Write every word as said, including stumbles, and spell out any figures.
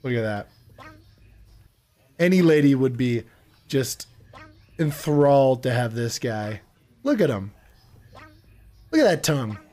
Look at that. Any lady would be just enthralled to have this guy. Look at him. Look at that tongue.